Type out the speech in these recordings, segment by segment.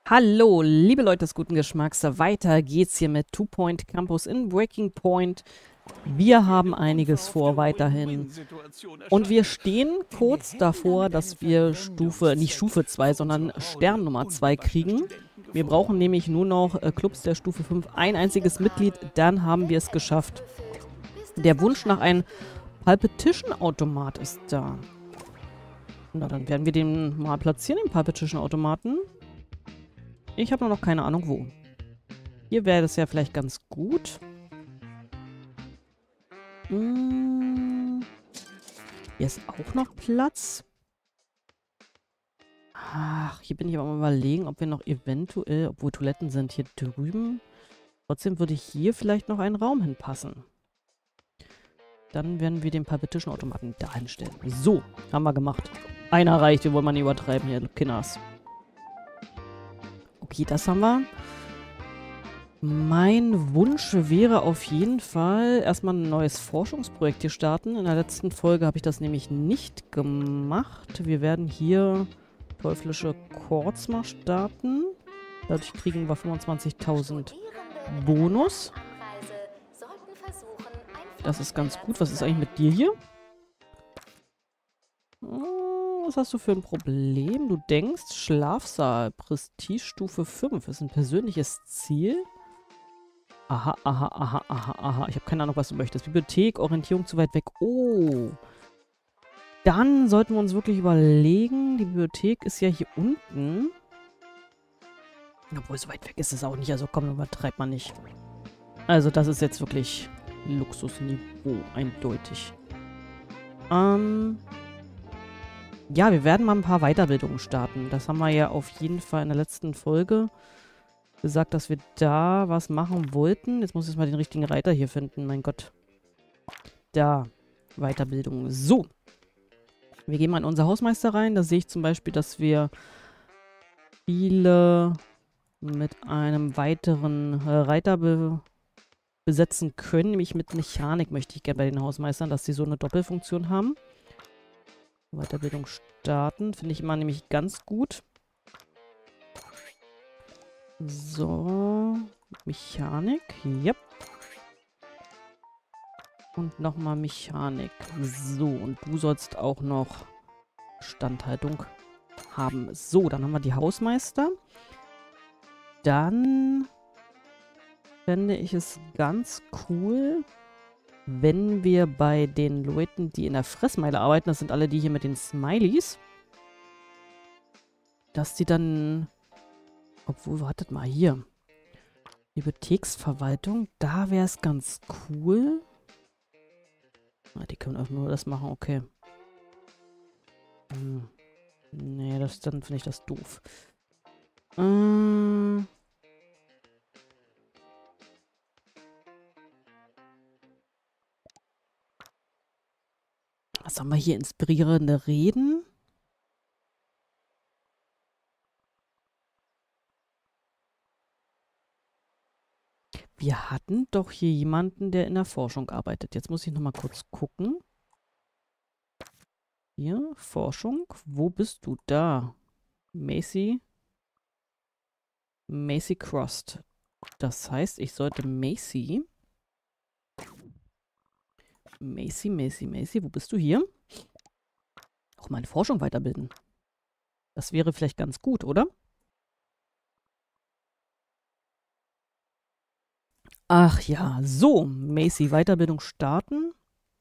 Hallo, liebe Leute des guten Geschmacks. Weiter geht's hier mit Two Point Campus in Breaking Point. Wir haben Eine einiges vor unverhoffte weiterhin. Win-Win-Situation Und wir erscheint. stehen Denn wir kurz hätten davor, damit einen dass wir nicht Verwendungszweck Stufe 2, für sondern unsere Stern Horde Nummer 2 unbewaffneter kriegen. Studenten Wir brauchen gefunden. nämlich nur noch Clubs der Stufe 5, ein einziges Mitglied, dann haben wir es geschafft. Der Wunsch nach einem Palpetition-Automat ist da. Na, dann werden wir den mal platzieren, den Palpetition-Automaten. Ich habe noch keine Ahnung wo. Hier wäre das ja vielleicht ganz gut. Hier ist auch noch Platz. Ach, hier bin ich aber mal überlegen, ob wir noch eventuell, obwohl Toiletten sind hier drüben. Trotzdem würde hier vielleicht noch ein Raum hinpassen. Dann werden wir den Palpetition-Automaten da hinstellen. So, haben wir gemacht. Einer reicht, wir wollen mal nicht übertreiben hier, Kinders. Okay, das haben wir. Mein Wunsch wäre auf jeden Fall erstmal ein neues Forschungsprojekt hier starten. In der letzten Folge habe ich das nämlich nicht gemacht. Wir werden hier teuflische Chords mal starten. Dadurch kriegen wir 25.000 Bonus. Das ist ganz gut. Was ist eigentlich mit dir hier? Was hast du für ein Problem? Du denkst, Schlafsaal, Prestigestufe 5 ist ein persönliches Ziel? Aha, aha, aha, aha, aha. Ich habe keine Ahnung, was du möchtest. Bibliothek, Orientierung zu weit weg. Oh. Dann sollten wir uns wirklich überlegen. Die Bibliothek ist ja hier unten. Obwohl, so weit weg ist es auch nicht. Also komm, übertreibt man nicht. Also das ist jetzt wirklich Luxusniveau. Eindeutig. Ja, wir werden mal ein paar Weiterbildungen starten. Das haben wir ja auf jeden Fall in der letzten Folge gesagt, dass wir da was machen wollten. Jetzt muss ich mal den richtigen Reiter hier finden. Mein Gott. Da. Weiterbildung. So. Wir gehen mal in unser Hausmeister rein. Da sehe ich zum Beispiel, dass wir viele mit einem weiteren Reiter besetzen können. Nämlich mit Mechanik möchte ich gerne bei den Hausmeistern, dass sie so eine Doppelfunktion haben. Weiterbildung starten. Finde ich immer nämlich ganz gut. So. Mechanik. Yep. Und nochmal Mechanik. So, und du sollst auch noch Standhaltung haben. So, dann haben wir die Hausmeister. Dann fände ich es ganz cool, wenn wir bei den Leuten, die in der Fressmeile arbeiten, das sind alle die hier mit den Smileys, dass die dann, obwohl, wartet mal, hier, Bibliotheksverwaltung, da wäre es ganz cool. Ah, die können auch nur das machen, okay. Nee, dann finde ich das doof. Was haben wir hier? Inspirierende Reden. Wir hatten doch hier jemanden, der in der Forschung arbeitet. Jetzt muss ich nochmal kurz gucken. Hier, Forschung. Wo bist du? Da. Macy. Macy Crossed. Das heißt, ich sollte Macy. Macy. Wo bist du hier? Auch meine Forschung weiterbilden. Das wäre vielleicht ganz gut, oder? Ach ja, so. Macy, Weiterbildung starten.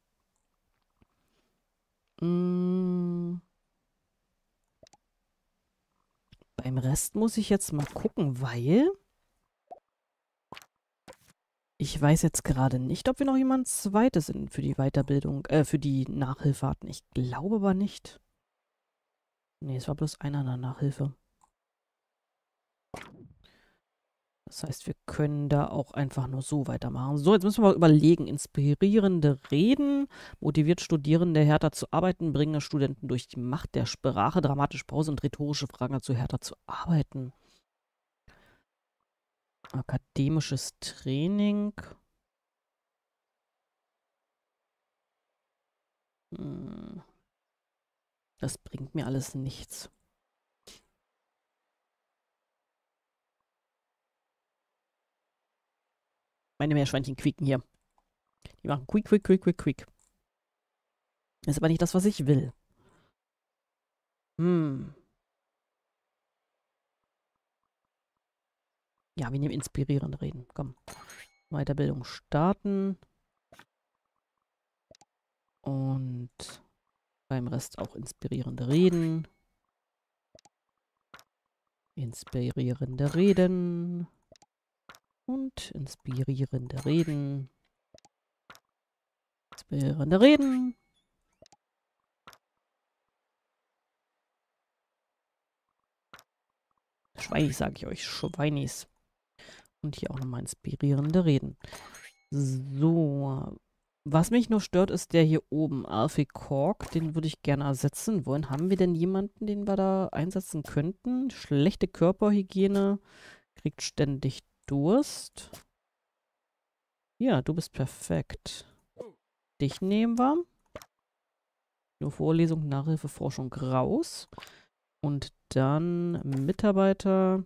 Beim Rest muss ich jetzt mal gucken, weil ich weiß jetzt gerade nicht, ob wir noch jemand Zweites für die Weiterbildung, für die Nachhilfe hatten. Ich glaube aber nicht. Nee, es war bloß einer in der Nachhilfe. Das heißt, wir können da auch einfach nur so weitermachen. So, jetzt müssen wir mal überlegen. Inspirierende Reden, motiviert Studierende härter zu arbeiten, bringen Studenten durch die Macht der Sprache, dramatische Pause und rhetorische Fragen dazu härter zu arbeiten. Akademisches Training. Das bringt mir alles nichts. Meine Meerschweinchen quieken hier. Die machen quiek, quiek, quiek, quiek, quiek. Das ist aber nicht das, was ich will. Ja, wir nehmen inspirierende Reden. Komm. Weiterbildung starten. Und beim Rest auch inspirierende Reden. Inspirierende Reden. Und inspirierende Reden. Inspirierende Reden. Schweinis, sage ich euch. Schweinis. Und hier auch nochmal inspirierende Reden. So. Was mich nur stört, ist der hier oben. Alfie Cork. Den würde ich gerne ersetzen wollen. Haben wir denn jemanden, den wir da einsetzen könnten? Schlechte Körperhygiene. Kriegt ständig Durst. Ja, du bist perfekt. Dich nehmen wir. Nur Vorlesung, Nachhilfe, Forschung raus. Und dann Mitarbeiter.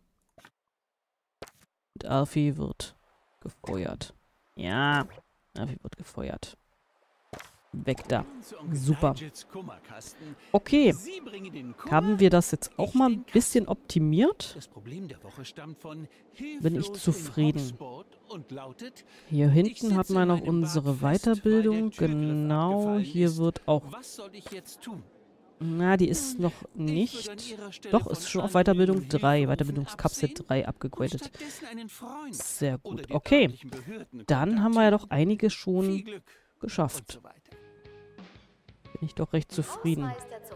Und Alfie wird gefeuert. Ja, Alfie wird gefeuert. Weg da. Super. Okay. Haben wir das jetzt auch mal ein bisschen optimiert? Bin ich zufrieden. Hier hinten hat man noch unsere Weiterbildung. Genau, hier wird auch... Na, die ist noch nicht... Doch, ist schon auf Weiterbildung 3. Weiterbildungskapsel 3 abgegradet. Sehr gut. Okay. Dann haben wir ja doch einige schon geschafft. Bin ich doch recht zufrieden.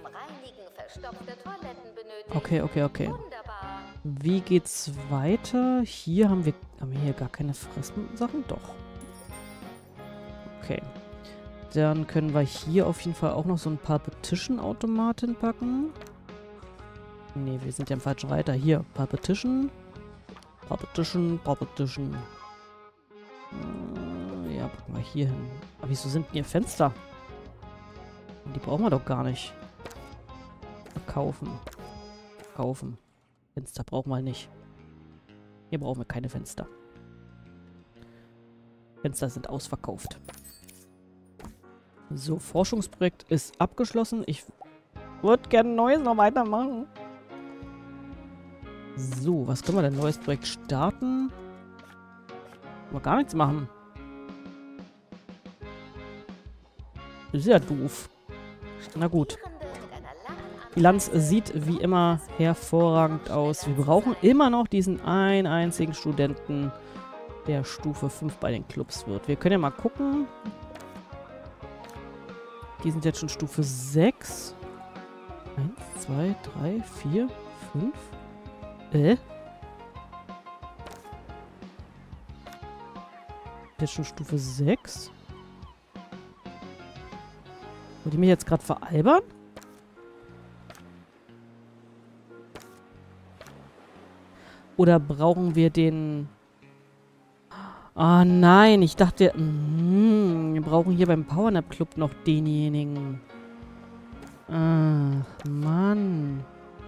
Okay, okay, okay. Wie geht's weiter? Hier haben wir hier gar keine Fresssachen? Doch. Okay. Dann können wir hier auf jeden Fall auch noch so ein paar Petition-Automaten packen. Ne, wir sind ja im falschen Reiter. Hier, Petition. Petition. Ja, packen wir hier hin. Aber wieso sind denn hier Fenster? Die brauchen wir doch gar nicht. Verkaufen. Kaufen. Fenster brauchen wir nicht. Hier brauchen wir keine Fenster. Fenster sind ausverkauft. So, Forschungsprojekt ist abgeschlossen. Ich würde gerne Neues noch weitermachen. So, was können wir denn? Neues Projekt starten? Können wir gar nichts machen. Das ist ja doof. Na gut. Bilanz sieht wie immer hervorragend aus. Wir brauchen immer noch diesen einen einzigen Studenten, der Stufe 5 bei den Clubs wird. Wir können ja mal gucken. Die sind jetzt schon Stufe 6. 1, 2, 3, 4, 5. Jetzt schon Stufe 6. Wollt ihr mich jetzt gerade veralbern? Oder brauchen wir den... Ah nein, ich dachte... wir brauchen hier beim Powernap Club noch denjenigen. Ach, Mann.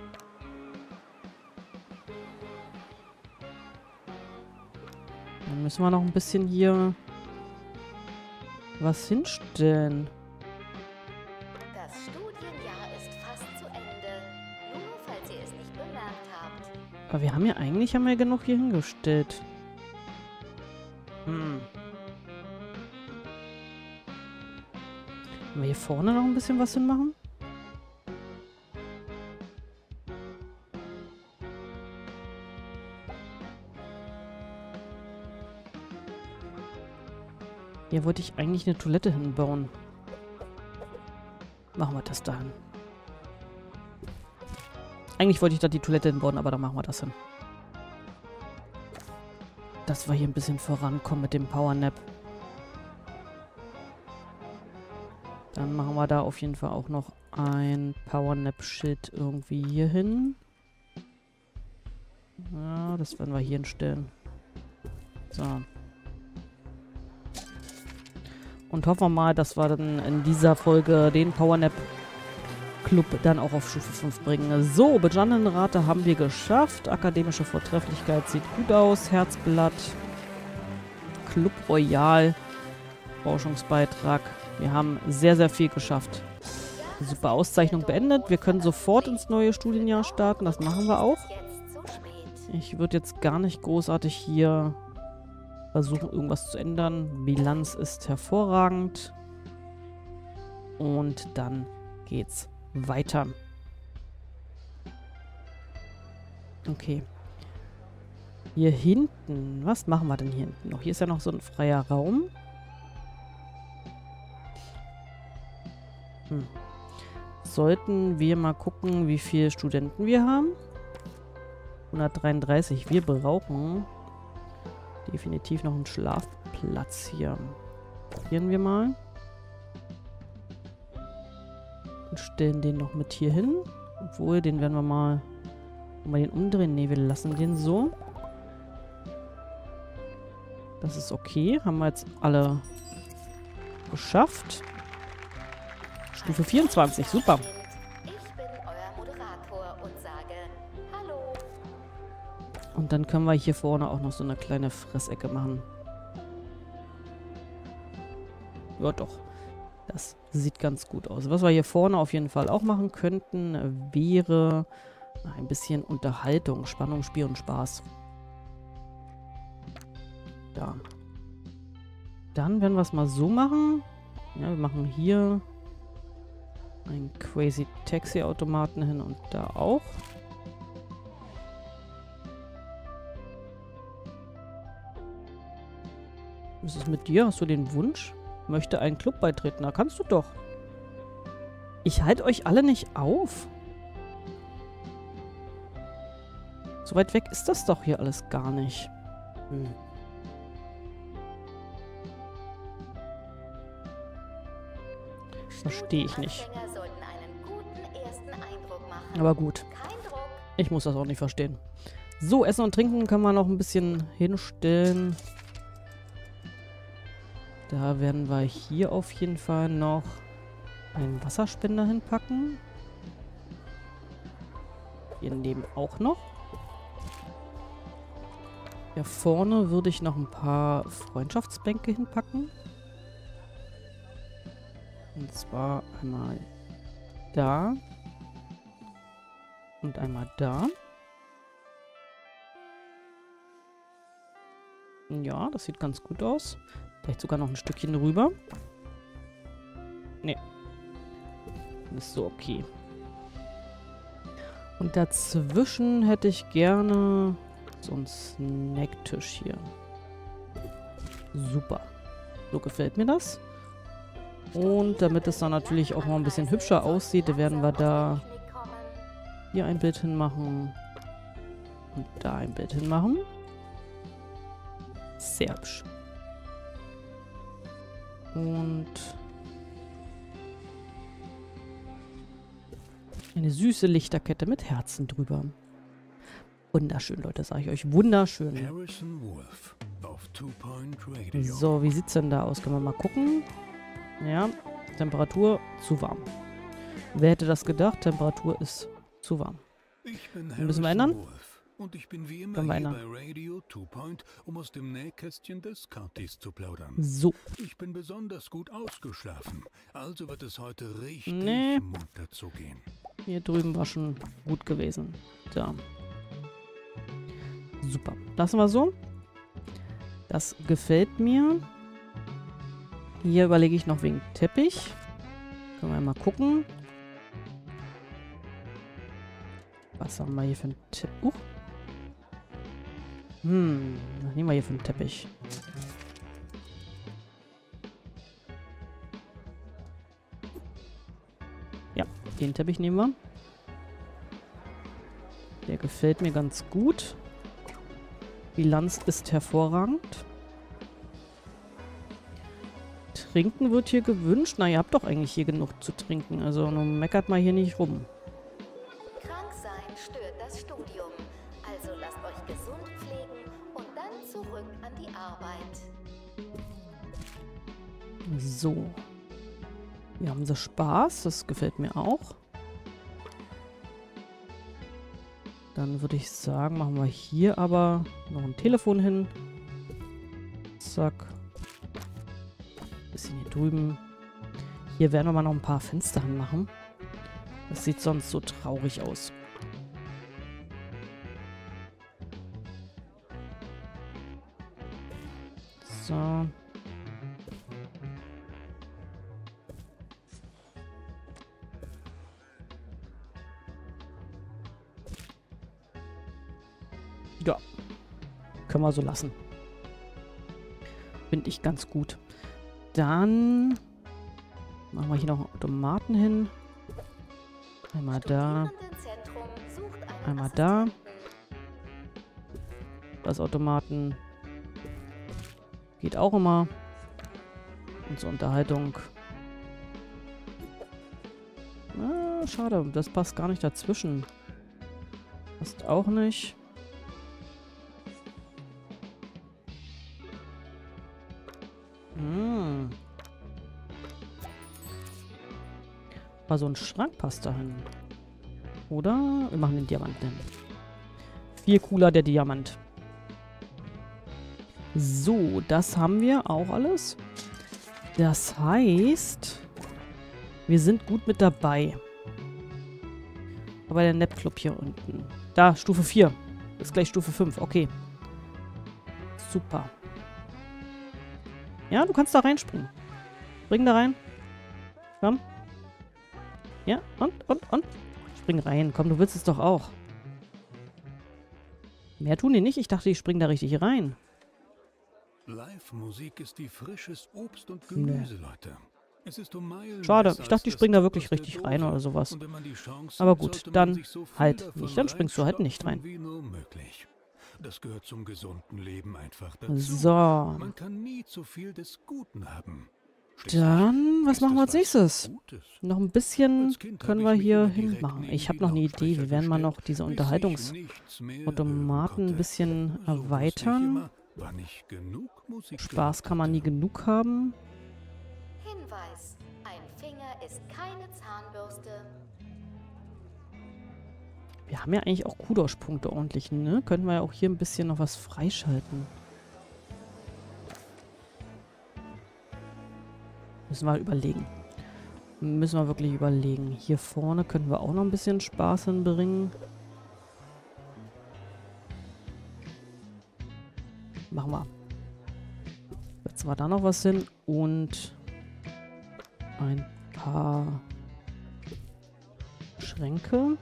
Dann müssen wir noch ein bisschen hier was hinstellen. Das Studienjahr ist fast zu Ende. Nur falls ihr es nicht bemerkt habt. Aber wir haben ja eigentlich genug hier hingestellt. Können wir hier vorne noch ein bisschen was hinmachen? Hier wollte ich eigentlich eine Toilette hinbauen. Machen wir das dahin. Eigentlich wollte ich da die Toilette hinbauen, aber da machen wir das hin. Dass wir hier ein bisschen vorankommen mit dem Powernap. Dann machen wir da auf jeden Fall auch noch ein Powernap-Schild irgendwie hier hin. Ja, das werden wir hier hinstellen. So. Und hoffen wir mal, dass wir dann in dieser Folge den Powernap Club dann auch auf Stufe 5 bringen. So, Bestandene haben wir geschafft. Akademische Vortrefflichkeit sieht gut aus. Herzblatt. Club Royal Forschungsbeitrag. Wir haben sehr, sehr viel geschafft. Super, Auszeichnung beendet. Wir können sofort ins neue Studienjahr starten. Das machen wir auch. Ich würde jetzt gar nicht großartig hier versuchen, irgendwas zu ändern. Bilanz ist hervorragend. Und dann geht's weiter. Okay. Hier hinten. Was machen wir denn hier hinten noch? Hier ist ja noch so ein freier Raum. Sollten wir mal gucken, wie viele Studenten wir haben. 133. Wir brauchen definitiv noch einen Schlafplatz hier. Probieren wir mal. Und stellen den noch mit hier hin. Obwohl, den werden wir mal den umdrehen. Ne, wir lassen den so. Das ist okay. Haben wir jetzt alle geschafft. Stufe 24, super. Ich bin euer Moderator und sage Hallo. Und dann können wir hier vorne auch noch so eine kleine Fressecke machen. Ja, doch. Das sieht ganz gut aus. Was wir hier vorne auf jeden Fall auch machen könnten, wäre ein bisschen Unterhaltung, Spannung, Spiel und Spaß. Da. Dann werden wir es mal so machen. Ja, wir machen hier einen Crazy Taxi Automaten hin und da auch. Was ist mit dir? Hast du den Wunsch? Möchte einen Club beitreten? Na, kannst du doch. Ich halte euch alle nicht auf. So weit weg ist das doch hier alles gar nicht. Verstehe ich nicht. Aber gut. Ich muss das auch nicht verstehen. So, Essen und Trinken können wir noch ein bisschen hinstellen. Da werden wir hier auf jeden Fall noch einen Wasserspender hinpacken. Hier neben auch noch. Hier vorne würde ich noch ein paar Freundschaftsbänke hinpacken. Und zwar einmal da. Und einmal da. Ja, das sieht ganz gut aus. Vielleicht sogar noch ein Stückchen rüber. Nee. Das ist so okay. Und dazwischen hätte ich gerne so einen Snacktisch hier. Super. So gefällt mir das. Und damit es dann natürlich auch mal ein bisschen hübscher aussieht, werden wir da hier ein Bild hinmachen und da ein Bild hinmachen. Sehr hübsch. Und eine süße Lichterkette mit Herzen drüber. Wunderschön, Leute, sage ich euch. Wunderschön. So, wie sieht es denn da aus? Können wir mal gucken. Ja, Temperatur zu warm. Wer hätte das gedacht? Temperatur ist zu warm. Müssen wir ändern? Und ich bin wie immer Können wir hier ändern. bei Radio 2 Point, um aus dem Nähkästchen des Katis zu plaudern. So. Ich bin besonders gut ausgeschlafen, also wird es heute richtig Nee. munter zugehen. Hier drüben war schon gut gewesen. Da. Super. Lassen wir so. Das gefällt mir. Hier überlege ich noch wegen Teppich. Können wir mal gucken. Was haben wir hier für einen Teppich? Was nehmen wir hier für einen Teppich? Ja, den Teppich nehmen wir. Der gefällt mir ganz gut. Bilanz ist hervorragend. Trinken wird hier gewünscht. Na, ihr habt doch eigentlich hier genug zu trinken. Also, nun meckert mal hier nicht rum. Krank sein stört das Studium. Also lasst euch gesund pflegen und dann zurück an die Arbeit. So. Hier haben sie Spaß. Das gefällt mir auch. Dann würde ich sagen, machen wir hier aber noch ein Telefon hin. Zack. Bisschen hier drüben. Hier werden wir mal noch ein paar Fenster anmachen. Das sieht sonst so traurig aus. So. Ja. Können wir so lassen. Finde ich ganz gut. Dann machen wir hier noch Automaten hin. Einmal da. Einmal da. Das Automaten geht auch immer. Und zur Unterhaltung. Ah, schade, das passt gar nicht dazwischen. Passt auch nicht. Aber so ein Schrank passt dahin. Oder? Wir machen den Diamant hin. Viel cooler der Diamant. So, das haben wir auch alles. Das heißt, wir sind gut mit dabei. Aber der Nap-Club hier unten. Da, Stufe 4. Ist gleich Stufe 5. Okay. Super. Ja, du kannst da reinspringen. Spring da rein. Komm. Ja, und. Spring rein. Komm, du willst es doch auch. Mehr tun die nicht. Ich dachte, die springen da richtig rein. Live-Musik ist wie frisches Obst und Gemüse, Leute. Es ist schade, ich dachte, die springen da wirklich richtig rein oder sowas. Aber gut, dann halt nicht. Dann springst du halt nicht rein. Das gehört zum gesunden Leben einfach dazu. So. Man kann nie zu viel des Guten haben. Dann, was machen wir als nächstes? Noch ein bisschen können wir hier hinmachen. Ich habe noch eine Idee. Wir werden mal noch diese Unterhaltungsautomaten ein bisschen erweitern. Spaß kann man nie genug haben. Hinweis: Ein Finger ist keine Zahnbürste. Wir haben ja eigentlich auch Kudosh-Punkte ordentlich, ne? Können wir ja auch hier ein bisschen noch was freischalten. Müssen wir überlegen. Müssen wir wirklich überlegen. Hier vorne könnten wir auch noch ein bisschen Spaß hinbringen. Machen wir. Setzen wir da noch was hin und ein paar Schränke.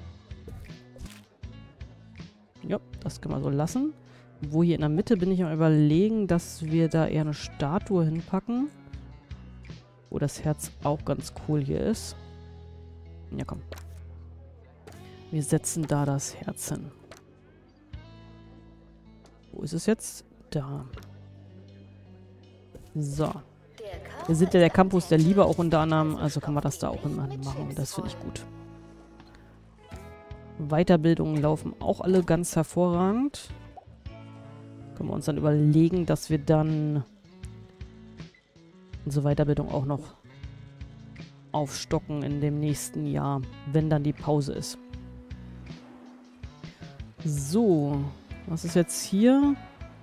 Ja, das können wir so lassen. Wo hier in der Mitte bin ich am Überlegen, dass wir da eher eine Statue hinpacken. Wo das Herz auch ganz cool hier ist. Ja, komm. Wir setzen da das Herz hin. Wo ist es jetzt? Da. So. Wir sind ja der Campus der Liebe auch unter anderem. Also kann man das da auch immer machen. Das finde ich gut. Weiterbildungen laufen auch alle ganz hervorragend. Können wir uns dann überlegen, dass wir dann unsere Weiterbildung auch noch aufstocken in dem nächsten Jahr, wenn dann die Pause ist. So, was ist jetzt hier?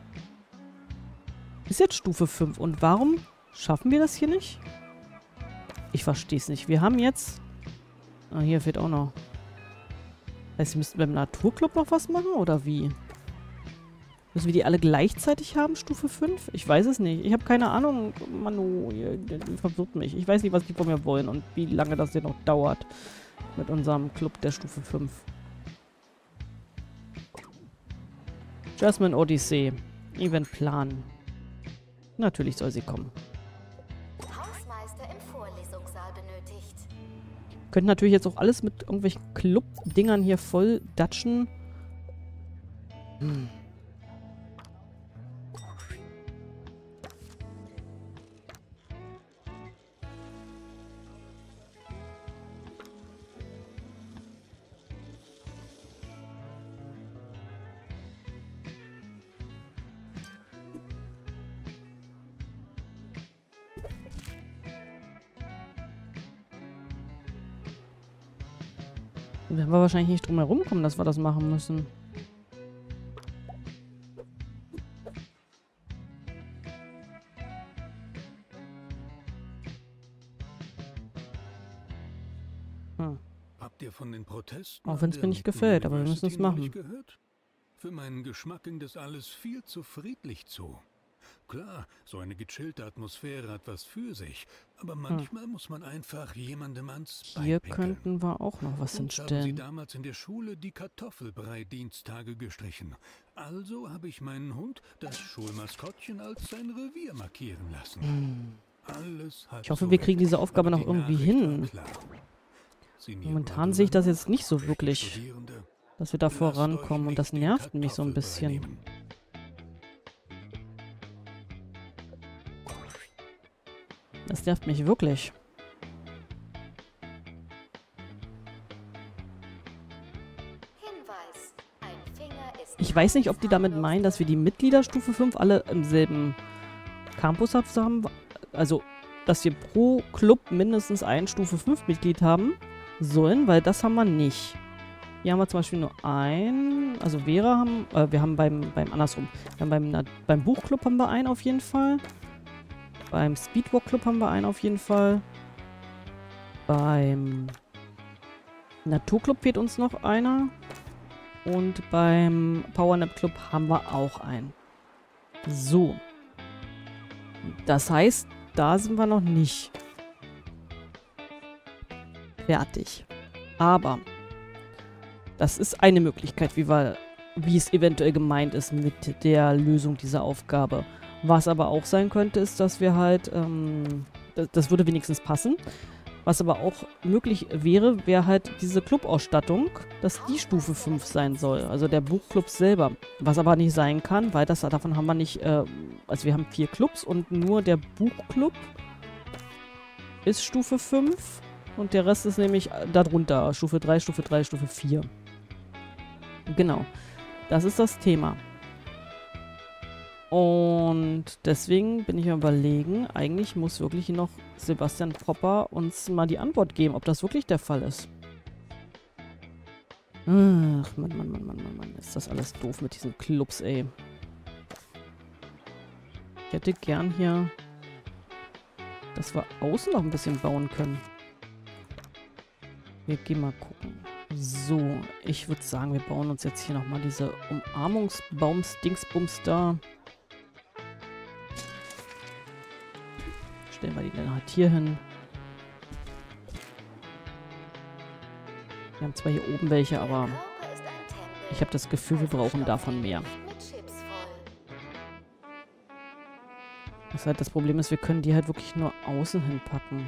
Ist jetzt Stufe 5. Und warum schaffen wir das hier nicht? Ich verstehe es nicht. Wir haben jetzt... Ah, hier fehlt auch noch. Heißt, wir müssten beim Naturclub noch was machen, oder wie? Müssen wir die alle gleichzeitig haben, Stufe 5? Ich weiß es nicht. Ich habe keine Ahnung. Manu, ihr verwirrt mich. Ich weiß nicht, was die von mir wollen und wie lange das hier noch dauert mit unserem Club der Stufe 5. Jasmine Odyssey. Eventplan. Natürlich soll sie kommen. Hausmeister im Vorlesungssaal benötigt. Könnten natürlich jetzt auch alles mit irgendwelchen Club-Dingern hier voll datschen. Werden wir wahrscheinlich nicht drum herum kommen, dass wir das machen müssen. Habt ihr von den Protesten Auch an wenn es der mir nicht gefällt, aber wir müssen es University noch nicht machen. gehört? Für meinen Geschmack ging das alles viel zu friedlich zu. Klar, so eine gechillte Atmosphäre hat was für sich, aber manchmal muss man einfach jemandem ans Bein Hier pinkeln. könnten wir auch noch was Uns haben sie hinstellen. damals in der Schule die Kartoffelbrei-Dienstage gestrichen. Also habe ich meinen Hund, das Schulmaskottchen, als sein Revier markieren lassen. Alles halb Ich hoffe, so wir wild, kriegen diese Aufgabe aber noch die irgendwie Nachricht war hin. klar. Sinniert Momentan mal sehe ich das drüber jetzt nicht so nach, wirklich, Studierende. dass wir da Lasst vorankommen. euch Und das nicht die nervt mich so ein Kartoffelbrei bisschen. nehmen. Das nervt mich wirklich. Hinweis. Ein Finger ist Ich weiß nicht, ob die damit meinen, dass wir die Mitglieder Stufe 5 alle im selben Campus haben. Also, dass wir pro Club mindestens ein Stufe 5 Mitglied haben sollen, weil das haben wir nicht. Hier haben wir zum Beispiel nur ein, also wir haben beim andersrum, wir haben beim Buchclub haben wir einen auf jeden Fall. Beim Speedwalk Club haben wir einen auf jeden Fall. Beim Naturclub fehlt uns noch einer. Und beim Powernap Club haben wir auch einen. So. Das heißt, da sind wir noch nicht fertig. Aber das ist eine Möglichkeit, wie es eventuell gemeint ist mit der Lösung dieser Aufgabe. Was aber auch sein könnte, ist, dass wir halt, das würde wenigstens passen. Was aber auch möglich wäre, wäre halt diese Clubausstattung, dass die Stufe 5 sein soll. Also der Buchclub selber. Was aber nicht sein kann, weil davon haben wir nicht, also wir haben 4 Clubs und nur der Buchclub ist Stufe 5 und der Rest ist nämlich darunter. Stufe 3, Stufe 3, Stufe 4. Genau. Das ist das Thema. Und deswegen bin ich am Überlegen, eigentlich muss wirklich noch Sebastian Popper uns mal die Antwort geben, ob das wirklich der Fall ist. Ach, Mann, ist das alles doof mit diesen Clubs, ey. Ich hätte gern hier, dass wir außen noch ein bisschen bauen können. Wir gehen mal gucken. So, ich würde sagen, wir bauen uns jetzt hier nochmal diese Umarmungsbaums-Dingsbums da. Stellen wir die dann halt hier hin. Wir haben zwar hier oben welche, aber ich habe das Gefühl, wir brauchen davon mehr. Das halt das Problem ist, wir können die halt wirklich nur außen hinpacken.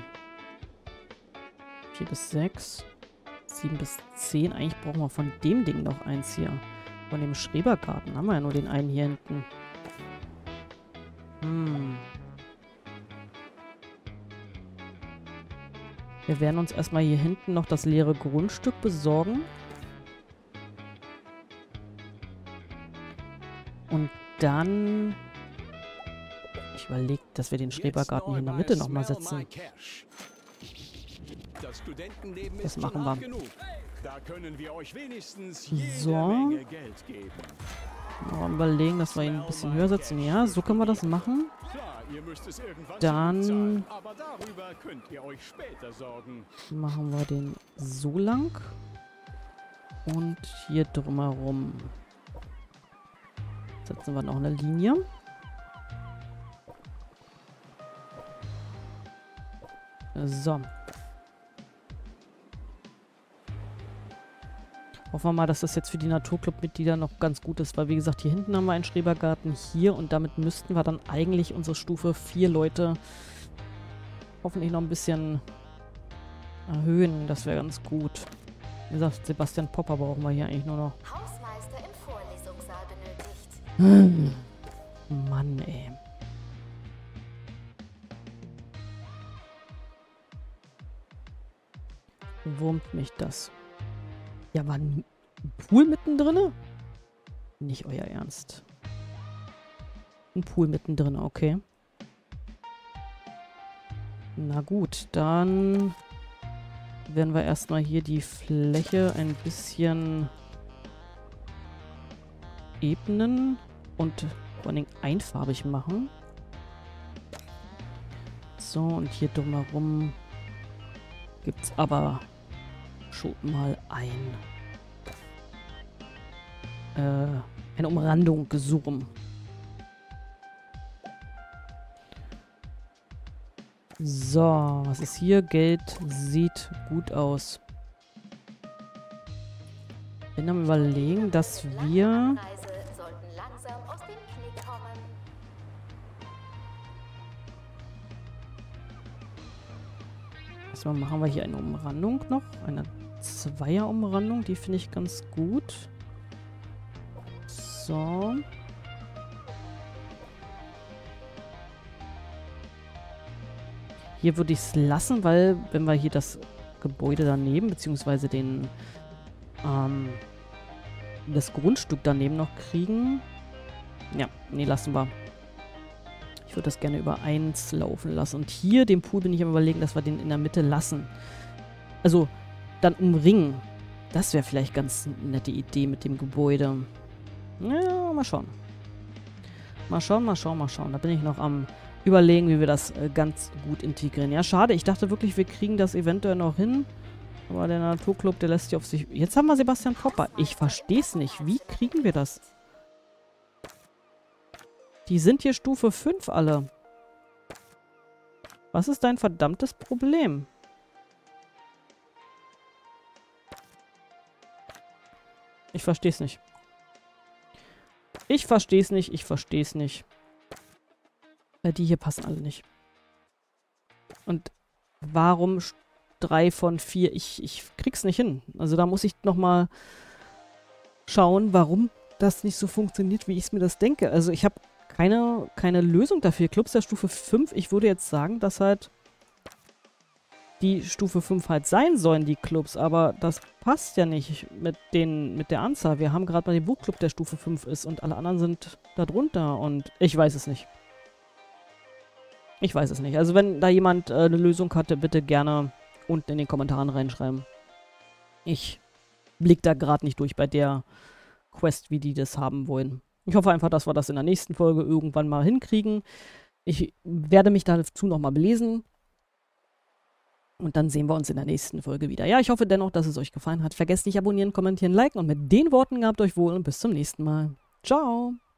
4 bis 6. 7 bis 10. Eigentlich brauchen wir von dem Ding noch eins hier. Von dem Schrebergarten haben wir ja nur den einen hier hinten. Wir werden uns erstmal hier hinten noch das leere Grundstück besorgen. Und dann... Ich überlege, dass wir den Schrebergarten hier in der Mitte nochmal setzen. Das machen wir. Da können wir euch wenigstens So. Menge Geld geben. Mal überlegen, dass wir ihn ein bisschen höher setzen. Ja, so können wir das machen. Klar, ihr müsst es irgendwann Dann zurückzahlen, aber darüber könnt ihr euch später sorgen. machen wir den so lang. Und hier drumherum setzen wir noch eine Linie. So. Hoffen wir mal, dass das jetzt für die Naturclub-Mitglieder noch ganz gut ist, weil wie gesagt, hier hinten haben wir einen Schrebergarten, hier und damit müssten wir dann eigentlich unsere Stufe 4 Leute hoffentlich noch ein bisschen erhöhen. Das wäre ganz gut. Wie gesagt, Sebastian Popper brauchen wir hier eigentlich nur noch. Hausmeister im Vorlesungssaal benötigt. Mann, ey. Wurmt mich das. Ja, war ein Pool mittendrin? Nicht euer Ernst. Ein Pool mittendrin, okay. Na gut, dann werden wir erstmal hier die Fläche ein bisschen ebnen und vor allen Dingen einfarbig machen. So, und hier drumherum gibt es aber schon mal eine Umrandung gesuchen. So, was ist hier? Geld sieht gut aus. Bin am Überlegen, dass wir... sollten langsam aus dem Knick kommen. Erstmal machen wir hier eine Umrandung noch. Eine Zweier-Umrandung. Die finde ich ganz gut. So. Hier würde ich es lassen, weil wenn wir hier das Gebäude daneben, beziehungsweise den das Grundstück daneben noch kriegen. Ja, nee, lassen wir. Ich würde das gerne über 1 laufen lassen. Und hier, den Pool, bin ich am Überlegen, dass wir den in der Mitte lassen. Also, dann umringen. Das wäre vielleicht ganz eine nette Idee mit dem Gebäude. Ja, mal schauen. Mal schauen, mal schauen, mal schauen. Da bin ich noch am Überlegen, wie wir das ganz gut integrieren. Ja, schade. Ich dachte wirklich, wir kriegen das eventuell noch hin. Aber der Naturclub, der lässt sich auf sich... Jetzt haben wir Sebastian Popper. Ich verstehe es nicht. Wie kriegen wir das? Die sind hier Stufe 5 alle. Was ist dein verdammtes Problem? Ich verstehe es nicht. Ich verstehe es nicht. Ich verstehe es nicht. Weil die hier passen alle nicht. Und warum 3 von 4? Ich krieg's nicht hin. Also da muss ich nochmal schauen, warum das nicht so funktioniert, wie ich es mir das denke. Also ich habe keine Lösung dafür. Clubs der Stufe 5, ich würde jetzt sagen, dass halt die Stufe 5 halt sein sollen, die Clubs, aber das passt ja nicht mit der Anzahl. Wir haben gerade mal den Buchclub, der Stufe 5 ist und alle anderen sind da drunter und ich weiß es nicht. Ich weiß es nicht. Also wenn da jemand eine Lösung hatte, bitte gerne unten in den Kommentaren reinschreiben. Ich blick da gerade nicht durch bei der Quest, wie die das haben wollen. Ich hoffe einfach, dass wir das in der nächsten Folge irgendwann mal hinkriegen. Ich werde mich dazu nochmal belesen. Und dann sehen wir uns in der nächsten Folge wieder. Ja, ich hoffe dennoch, dass es euch gefallen hat. Vergesst nicht abonnieren, kommentieren, liken und mit den Worten gehabt euch wohl und bis zum nächsten Mal. Ciao!